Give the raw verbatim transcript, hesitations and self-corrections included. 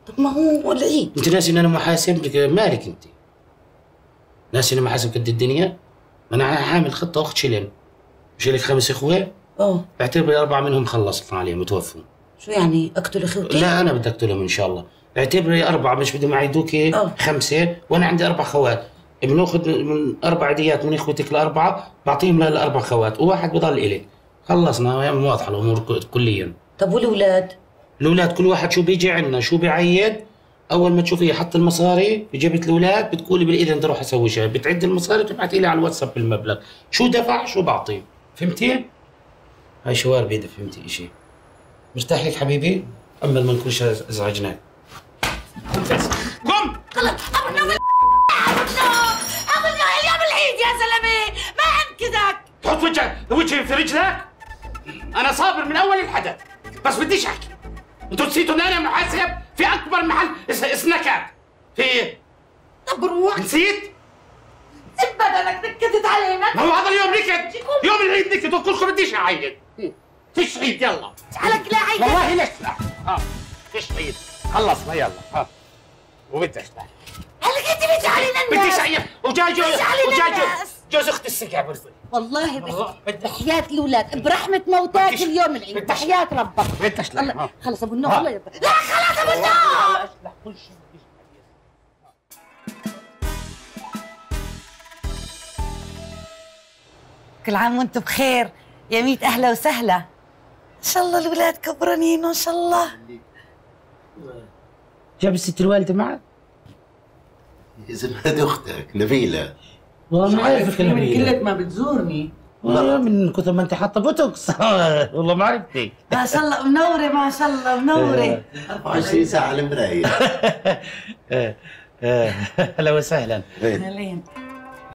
طب ما هو العيد. انت ناسي ان انا محاسب؟ مالك انت؟ ناسي ان محاسب قد الدنيا؟ انا عامل خطه اخت شيلين. مش لك خمس اخوه؟ اه اعتبري اربعه منهم خلصنا عليهم متوفوا. شو يعني اقتل اخوتي؟ لا انا بدي اقتلهم ان شاء الله. اعتبري اربعه مش بدهم يعيدوكي خمسه، وانا عندي اربع خوات. بناخذ من اربع ديات من اخوتك الاربعه بعطيهم لها الاربع خوات وواحد بضل الك. خلصنا يا واضحه الامور كليا. طب والاولاد؟ الاولاد كل واحد شو بيجي عندنا شو بيعيد. اول ما تشوفيه حط المصاري بجيبه الاولاد بتقولي بالاذن تروح اسوي شيء، بتعد المصاري وتبعثي لي على الواتساب بالمبلغ، شو دفع شو بعطيه. فهمتي؟ هاي شوار بيدها. فهمتي شيء؟ مرتاح لك حبيبي؟ امل ما نكونش ازعجناك. قم خلص ابو النوم ابو النوم ابو النوم اليوم العيد يا زلمه ما انكذك. تحط وجهك وجهي في رجلك. انا صابر من اول الحدث بس بديش احكي. انتوا نسيتوا ان انا محاسب في اكبر محل سناكات في. طب روح. نسيت؟ سب بدنك نكدت علينا. ما هو هذا اليوم نكد، يوم العيد نكد وكلكم بديش اعيد. فيش عيد يلا. عليك لا عيد. والله ليش لا؟ ها فيش عيد خلصنا يلا. ها وبدش لا. عليك انت بدي علينا الناس. بديش عيد وجاي جوز وجاي جوز جوز اخت السكع برضه. والله بحياة الاولاد برحمة موتاك اليوم العيد بحياة ربك. بدش لا. خلص ابو النوم الله يرضى. لا خلص ابو النوم. كل شيء. كل عام وانتم بخير يا ميت اهلا وسهلا. ان شاء الله الاولاد كبرانين ان شاء الله. جاب الست الوالده معك؟ يا زلمه هذه اختك نبيله. والله ما عارفك من قلة ما بتزورني. والله من كثر ما انت حاطه بوتوكس. والله ما عرفتك. ما شاء الله منوره ما شاء الله منوره. أربعة وعشرين ساعه على المرايه. اهلا وسهلا. اهلين.